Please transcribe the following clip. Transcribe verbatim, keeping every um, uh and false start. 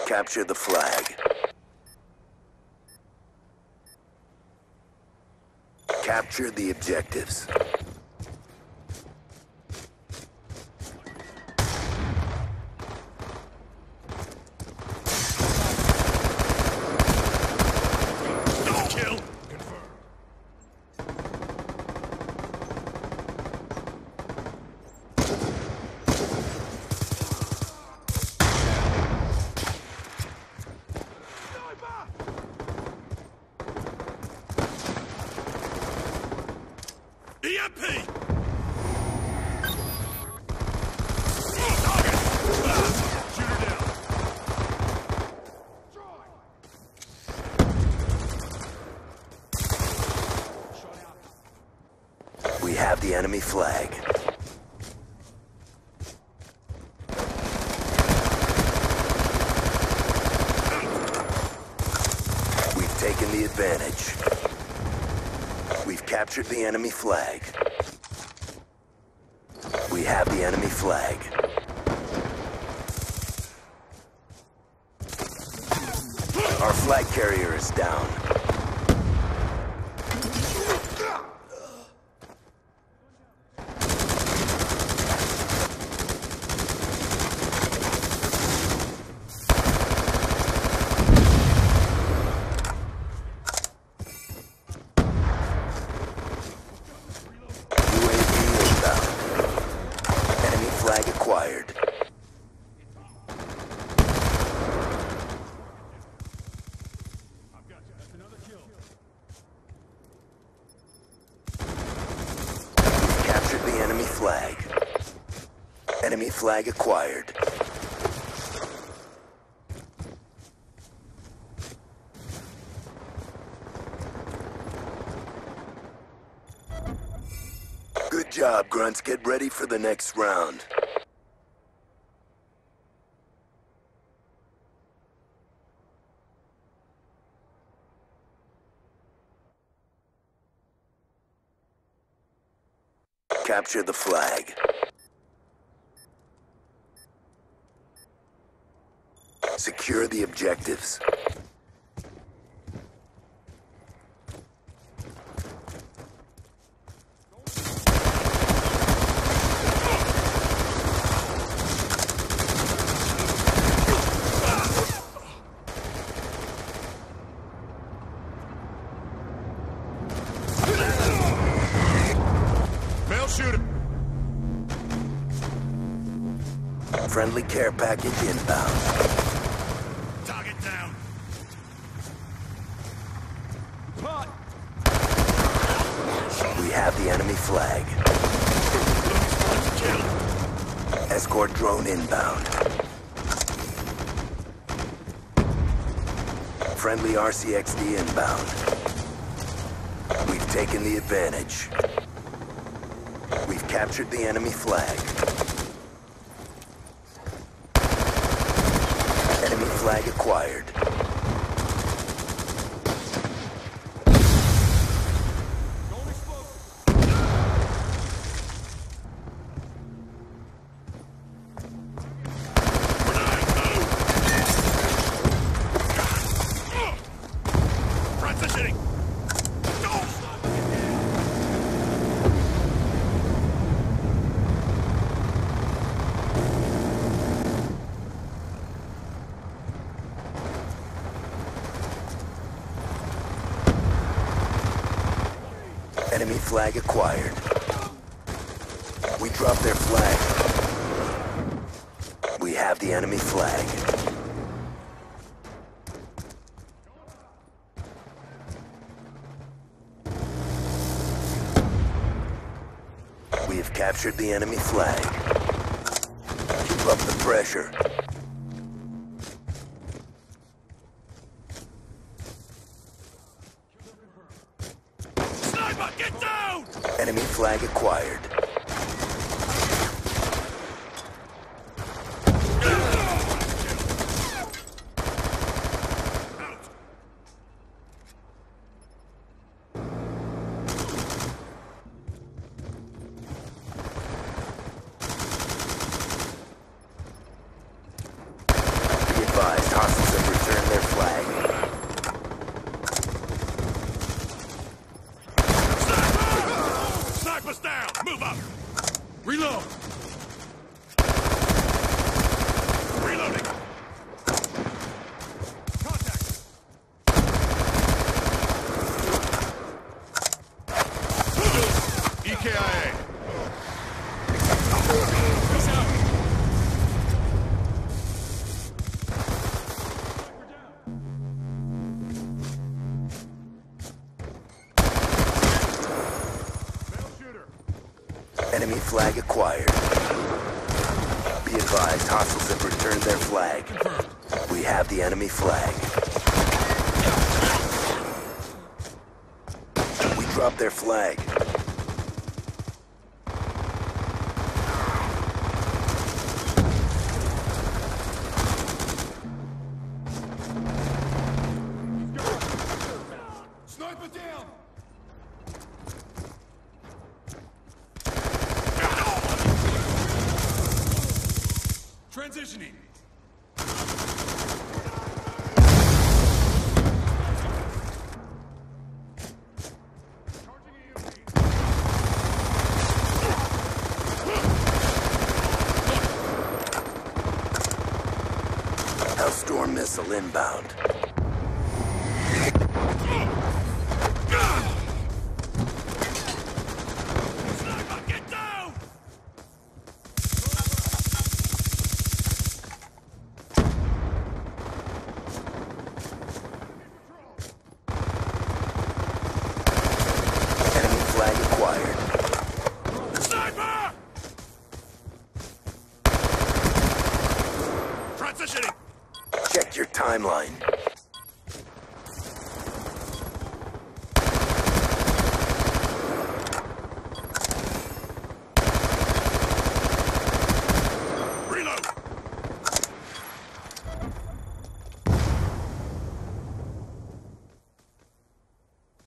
Capture the flag. Capture the objectives. Kill. E M P! Target! Shoot her down. We have the enemy flag. We've taken the advantage. We've captured the enemy flag. We have the enemy flag. Our flag carrier is down. Flag acquired. I've got you. That's another kill. We've captured the enemy flag. Enemy flag acquired. Good job, Grunts. Get ready for the next round. Capture the flag. Secure the objectives. Male shooter. Friendly care package inbound. Target down. Pot. We have the enemy flag. Kill. Escort drone inbound. Friendly R C X D inbound. We've taken the advantage. We've captured the enemy flag. Enemy flag acquired. Transitioning. Enemy flag acquired. We dropped their flag. We have the enemy flag. We have captured the enemy flag. Keep up the pressure. Sniper, get down! Enemy flag acquired. Be advised, hostile flag acquired. Be advised, hostiles have returned their flag. We have the enemy flag. We dropped their flag. Sniper down! Transitioning. Hellstorm missile inbound. Sniper, get down! Enemy flag acquired. Sniper! Transitioning! Check your timeline.